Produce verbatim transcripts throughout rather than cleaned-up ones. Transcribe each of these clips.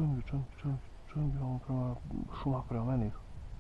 čujem ga, čujem, čujem, čujem ga, on prema šuma, prema meni.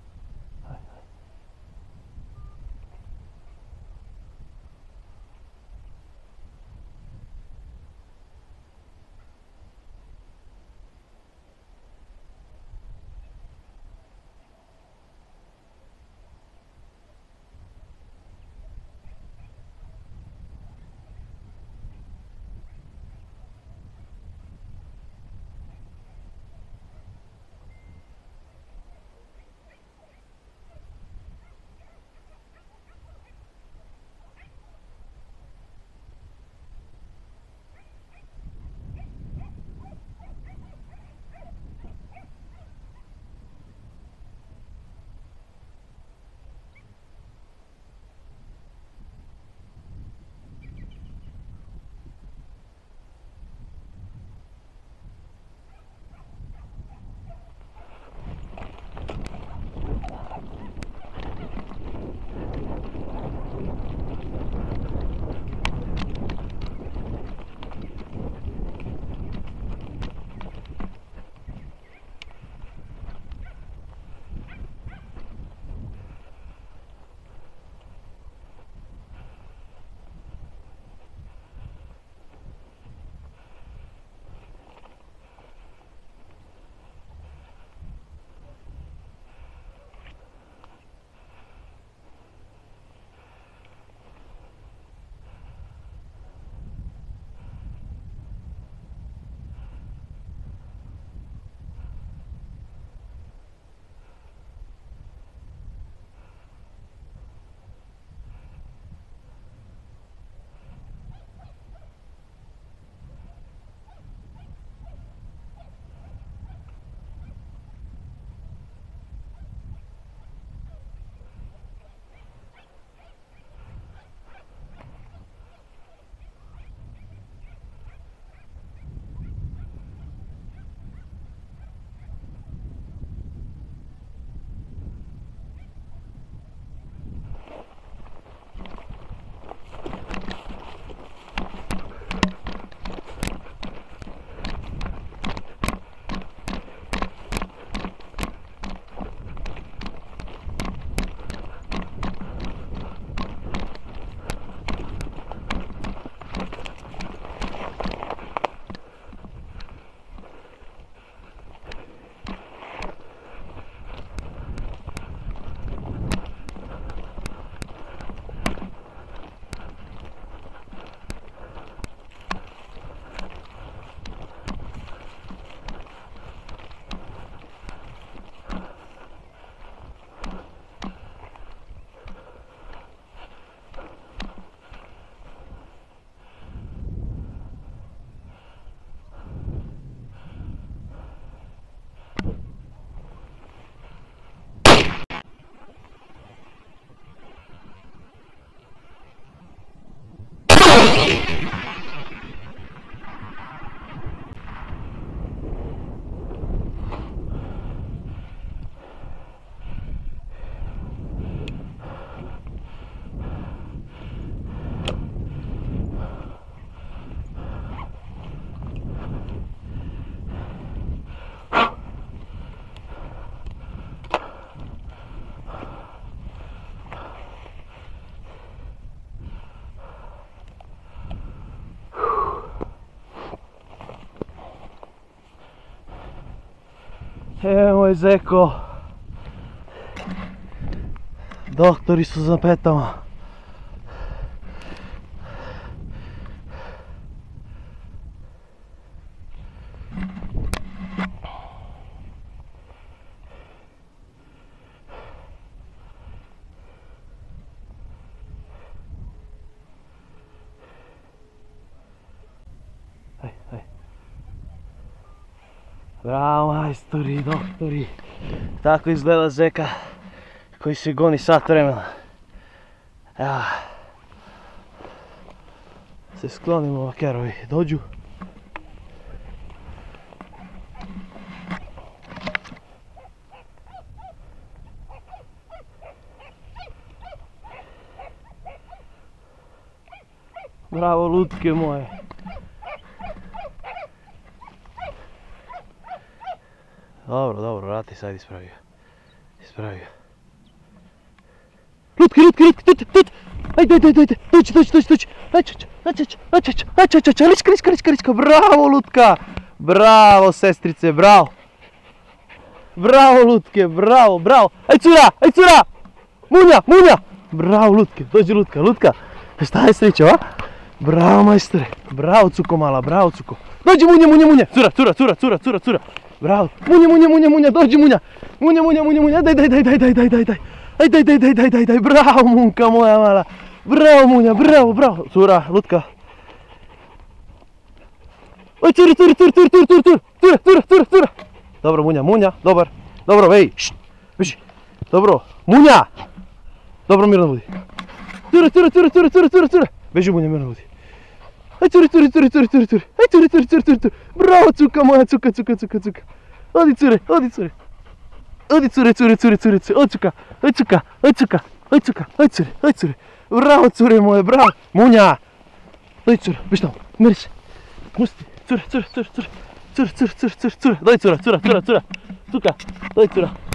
Evo moj zeko. Doktori su za petama. Aj, aj. Bravo majstori, doktori. Tako izgleda zeka koji se goni sat vremena. Evo. Se sklonimo vakerovi, dođu. Bravo lutke moje. Dobro, dobro, vrati sad ispravi ga. Ispravi ga. Lutke, lutke, lutke, tut, tut. Ajde, ajde, ajde, ajde, dođi, dođi, dođi, dođi. Ajde, ajde, ajde, ajde, ajde, ajde, ajde, lička, lička, lička, lička, bravo Lutka. Bravo sestrice, bravo. Bravo Lutke, bravo, bravo. Aj cura, aj cura. Munja, munja. Bravo Lutke, dođi Lutka, Lutka. Šta je sreća, a? Bravo majstore, bravo cuko mala, bravo cuko. Dođi munja, munja, munja. Cura, cura, cura, cura, cura, cura. Bravo. Munja, munja, munja, munja, dođi munja. Munja, munja, munja, munja, daj, daj, daj, daj, daj, daj, daj, daj. Aj, daj, daj, daj, daj, daj, daj, bravo munka moja mala. Bravo munja, bravo, bravo. Cura, Lutka. Aj, curi, curi, curi, curi, curi, curi, cura, cura, cura, cura. Dobro munja, munja, dobar. Dobro, vej, št, beži. Dobro, munja. Dobro, mirno budi. Cura, cura, cura, cura, cura, cura, cura. Beži munja, mirno budi. Aj, curi, curi, curi, curi, curi, curi. Aj, curi, curi, curi, curi, curi. Bravo, cuka moja, cuka, cuka, cuka, cuka. Odi cure, odi cure. Odi cure, cure, cure, cure, cure. Odi cuka, odi cuka, odi cuka, odi cuka, odi cure, odi cure. Bravo, cure moje, bravo. Munja. Odi cure, beži tamo, meri se. Pusti, cure, cure, cure, cure. Cure, cure, cure, cure, cure. Daj cura, cura, cura, cura. Cuka, daj cura.